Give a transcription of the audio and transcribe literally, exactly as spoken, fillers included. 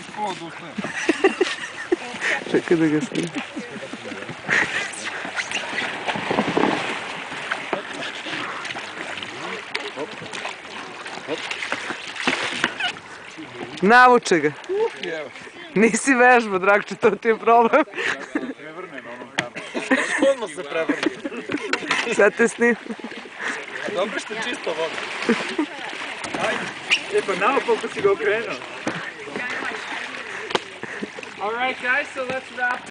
iz kola da ustajem. Čekaj da ga snim. Navuče ga. Nisi vežba, Dragče, to ti je problem. Prevrne na onom kameru. Odmah se prevrne. Sad te snim. Dobro što je čisto voda. Ajde. E pa naopako si ga okrenuo. Alright guys, so let's wrap